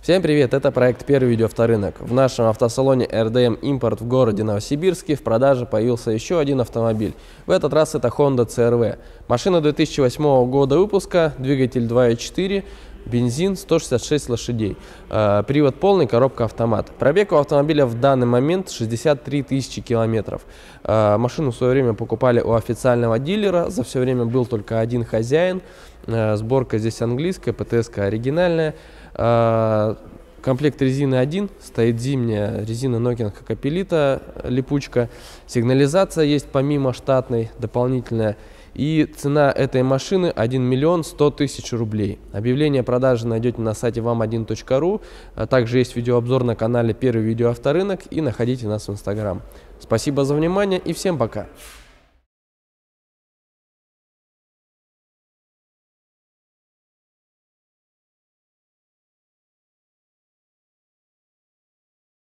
Всем привет, это проект «Первый видео авторынок». В нашем автосалоне RDM Import в городе Новосибирске в продаже появился еще один автомобиль. В этот раз это Honda CR-V. Машина 2008 года выпуска, двигатель 2.4, бензин, 166 лошадей. Привод полный, коробка автомат. Пробег у автомобиля в данный момент 63 тысячи километров. Машину в свое время покупали у официального дилера. За все время был только один хозяин. Сборка здесь английская, ПТС-ка оригинальная. Комплект резины 1, стоит зимняя резина Nokian Hakkapeliitta, липучка. Сигнализация есть помимо штатной, дополнительная. И цена этой машины 1 миллион 100 тысяч рублей. Объявление продажи найдете на сайте вам1.ru. Также есть видеообзор на канале «Первый видео авторынок» и находите нас в Instagram. Спасибо за внимание и всем пока!